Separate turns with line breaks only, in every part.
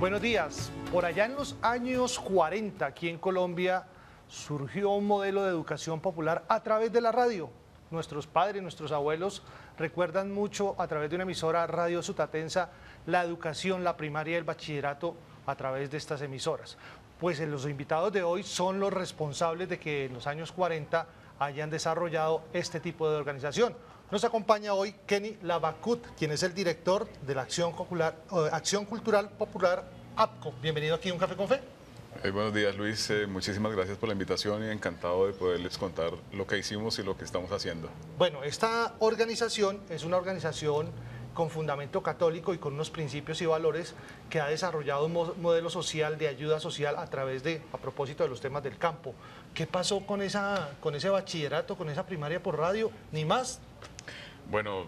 Buenos días. Por allá en los años 40, aquí en Colombia, surgió un modelo de educación popular a través de la radio. Nuestros padres, nuestros abuelos recuerdan mucho a través de una emisora Radio Sutatensa la educación, la primaria y el bachillerato a través de estas emisoras. Pues los invitados de hoy son los responsables de que en los años 40 hayan desarrollado este tipo de organización. Nos acompaña hoy Kenny Labacut, quien es el director de la Acción Cultural Popular APCO. Bienvenido aquí a Un Café con Fe.
Buenos días, Luis. Muchísimas gracias por la invitación y encantado de poderles contar lo que hicimos y lo que estamos haciendo.
Bueno, esta organización es una organización con fundamento católico y con unos principios y valores que ha desarrollado un modelo social de ayuda social a propósito de los temas del campo. ¿Qué pasó con ese bachillerato, con esa primaria por radio? Ni más.
Bueno,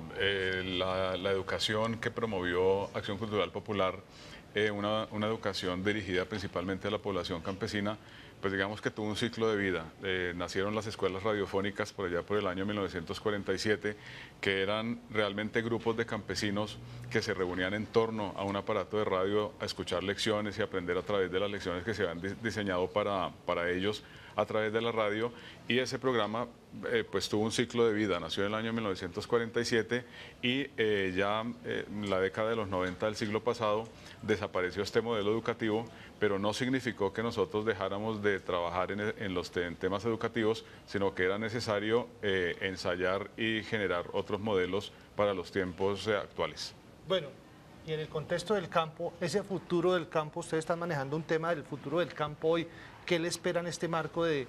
la educación que promovió Acción Cultural Popular, una educación dirigida principalmente a la población campesina, pues digamos que tuvo un ciclo de vida. Nacieron las escuelas radiofónicas por allá por el año 1947, que eran realmente grupos de campesinos que se reunían en torno a un aparato de radio a escuchar lecciones y aprender a través de las lecciones que se habían diseñado para ellos a través de la radio, y ese programa pues tuvo un ciclo de vida. Nació en el año 1947 y en la década de los 90 del siglo pasado desapareció este modelo educativo, pero no significó que nosotros dejáramos de trabajar en temas educativos, sino que era necesario ensayar y generar otros modelos para los tiempos actuales.
Bueno, y en el contexto del campo, ese futuro del campo, ustedes están manejando un tema del futuro del campo hoy. ¿Qué le esperan este marco de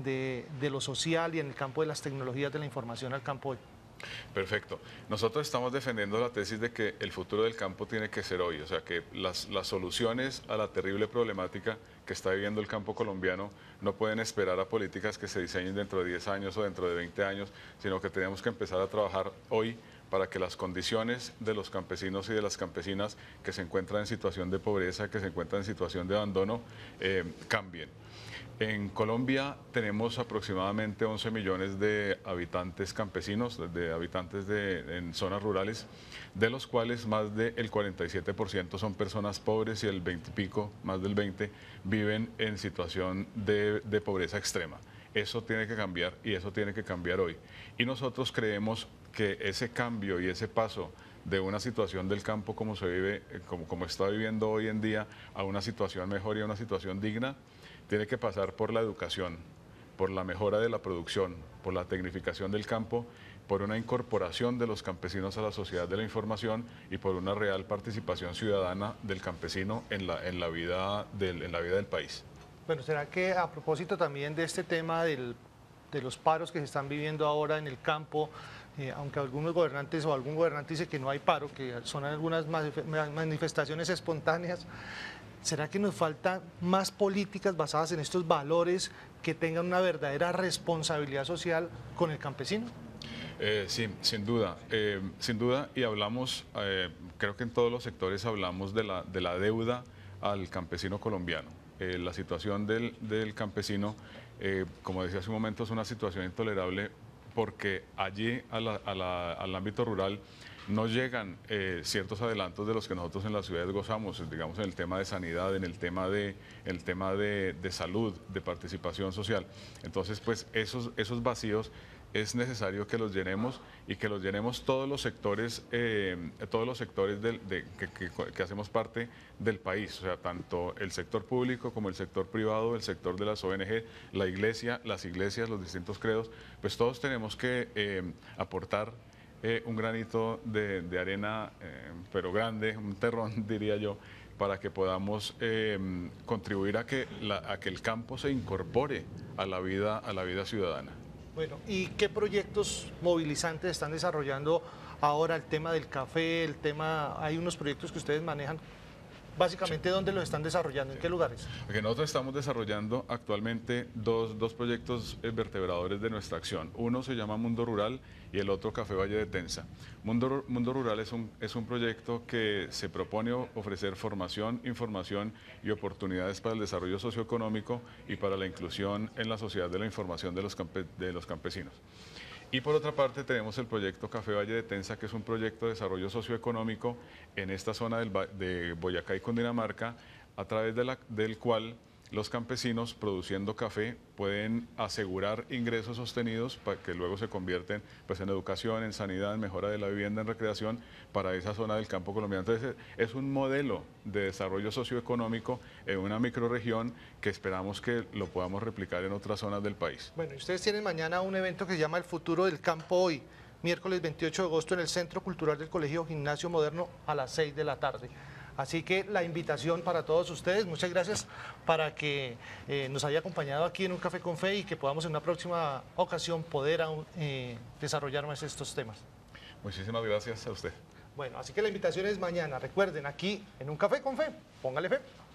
lo social y en el campo de las tecnologías de la información al campo hoy?
Perfecto. Nosotros estamos defendiendo la tesis de que el futuro del campo tiene que ser hoy, o sea que las soluciones a la terrible problemática que está viviendo el campo colombiano no pueden esperar a políticas que se diseñen dentro de 10 años o dentro de 20 años, sino que tenemos que empezar a trabajar hoy para que las condiciones de los campesinos y de las campesinas que se encuentran en situación de pobreza, que se encuentran en situación de abandono, cambien. En Colombia tenemos aproximadamente 11 millones de habitantes campesinos, de habitantes en zonas rurales, de los cuales más del 47% son personas pobres y el 20 y pico, más del 20, viven en situación de pobreza extrema. Eso tiene que cambiar y eso tiene que cambiar hoy. Y nosotros creemos que ese cambio y ese paso de una situación del campo como se vive, como está viviendo hoy en día, a una situación mejor y a una situación digna, tiene que pasar por la educación, por la mejora de la producción, por la tecnificación del campo, por una incorporación de los campesinos a la sociedad de la información y por una real participación ciudadana del campesino en la vida del país.
Bueno, ¿será que a propósito también de este tema de los paros que se están viviendo ahora en el campo, aunque algunos gobernantes o algún gobernante dice que no hay paro, que son algunas manifestaciones espontáneas, ¿será que nos faltan más políticas basadas en estos valores que tengan una verdadera responsabilidad social con el campesino?
Sí, sin duda, y hablamos, creo que en todos los sectores hablamos de la deuda al campesino colombiano. La situación del campesino, como decía hace un momento, es una situación intolerable porque allí al ámbito rural no llegan ciertos adelantos de los que nosotros en las ciudades gozamos, digamos en el tema de sanidad, en el tema de salud, de participación social. Entonces, pues esos vacíos es necesario que los llenemos y que los llenemos todos los sectores que hacemos parte del país, o sea, tanto el sector público como el sector privado, el sector de las ONG, la iglesia, las iglesias, los distintos credos, pues todos tenemos que aportar un granito de arena, pero grande, un terrón diría yo, para que podamos contribuir a que el campo se incorpore a la vida ciudadana.
Bueno, ¿y qué proyectos movilizantes están desarrollando ahora? El tema del café, hay unos proyectos que ustedes manejan. Básicamente, ¿dónde los están desarrollando? ¿En qué lugares?
Porque nosotros estamos desarrollando actualmente dos proyectos vertebradores de nuestra acción. Uno se llama Mundo Rural y el otro Café Valle de Tensa. Mundo Rural es un proyecto que se propone ofrecer formación, información y oportunidades para el desarrollo socioeconómico y para la inclusión en la sociedad de la información de los campesinos. Y por otra parte tenemos el proyecto Café Valle de Tensa, que es un proyecto de desarrollo socioeconómico en esta zona de Boyacá y Cundinamarca, a través del cual los campesinos produciendo café pueden asegurar ingresos sostenidos para que luego se convierten pues, en educación, en sanidad, en mejora de la vivienda, en recreación para esa zona del campo colombiano. Entonces es un modelo de desarrollo socioeconómico en una microrregión que esperamos que lo podamos replicar en otras zonas del país.
Bueno, y ustedes tienen mañana un evento que se llama El Futuro del Campo Hoy, miércoles 28 de agosto en el Centro Cultural del Colegio Gimnasio Moderno a las 6 de la tarde. Así que la invitación para todos ustedes, muchas gracias para que nos haya acompañado aquí en Un Café con Fe y que podamos en una próxima ocasión poder desarrollar más estos temas.
Muchísimas gracias a usted.
Bueno, así que la invitación es mañana, recuerden, aquí en Un Café con Fe, póngale fe.